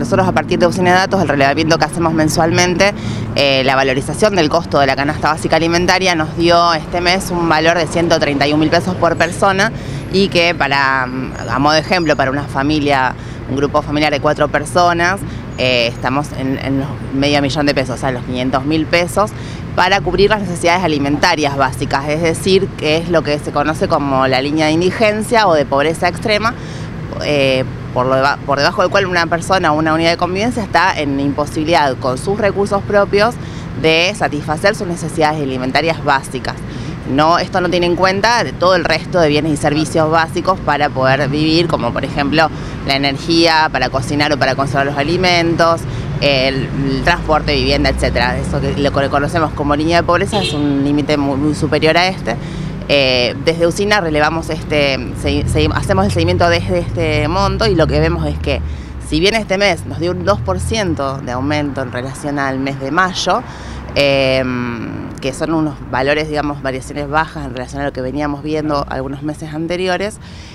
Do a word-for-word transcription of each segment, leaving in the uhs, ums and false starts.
nosotros, a partir de Usina de Datos, el relevamiento que hacemos mensualmente, eh, la valorización del costo de la canasta básica alimentaria nos dio este mes un valor de ciento treinta y un mil pesos por persona, y que para, a modo de ejemplo, para una familia, un grupo familiar de cuatro personas, eh, estamos en, en los medio millón de pesos, o sea, los quinientos mil pesos, para cubrir las necesidades alimentarias básicas, es decir, que es lo que se conoce como la línea de indigencia o de pobreza extrema, eh, por, lo deba, por debajo del cual una persona o una unidad de convivencia está en imposibilidad con sus recursos propios de satisfacer sus necesidades alimentarias básicas. No, esto no tiene en cuenta todo el resto de bienes y servicios básicos para poder vivir, como por ejemplo la energía para cocinar o para conservar los alimentos, el, el transporte, vivienda, etcétera. Eso que lo que conocemos como línea de pobreza es un límite muy, muy superior a este. Eh, desde Usina relevamos este, se, se, hacemos el seguimiento desde este monto, y lo que vemos es que, si bien este mes nos dio un dos por ciento de aumento en relación al mes de mayo, eh, que son unos valores, digamos, variaciones bajas en relación a lo que veníamos viendo algunos meses anteriores,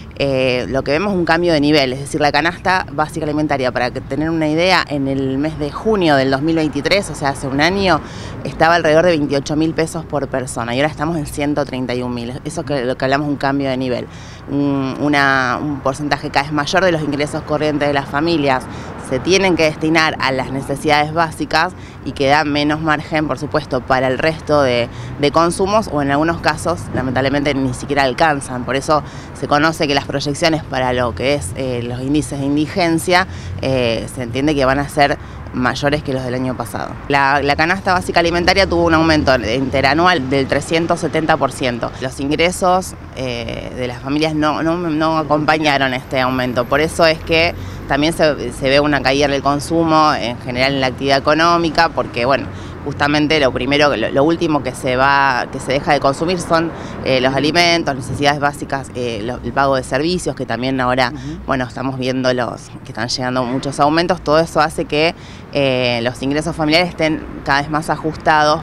eh, lo que vemos es un cambio de nivel, es decir, la canasta básica alimentaria, para que tener una idea, en el mes de junio del dos mil veintitrés, o sea, hace un año, estaba alrededor de veintiocho mil pesos por persona, y ahora estamos en ciento treinta y un mil. Eso que lo que hablamos, un cambio de nivel, un, una, un porcentaje cada vez mayor de los ingresos corrientes de las familias se tienen que destinar a las necesidades básicas, y que da menos margen, por supuesto, para el resto de, de consumos, o en algunos casos, lamentablemente, ni siquiera alcanzan. Por eso se conoce que las proyecciones para lo que es eh, los índices de indigencia, eh, se entiende que van a ser mayores que los del año pasado. La, la canasta básica alimentaria tuvo un aumento interanual del trescientos setenta por ciento. Los ingresos eh, de las familias no, no, no acompañaron este aumento, por eso es que también se, se ve una caída en el consumo, en general en la actividad económica, porque bueno, justamente lo primero, lo, lo último que se va, que se deja de consumir son eh, los alimentos, necesidades básicas, eh, lo, el pago de servicios, que también ahora, uh-huh. bueno, estamos viendo los que están llegando muchos aumentos. Todo eso hace que eh, los ingresos familiares estén cada vez más ajustados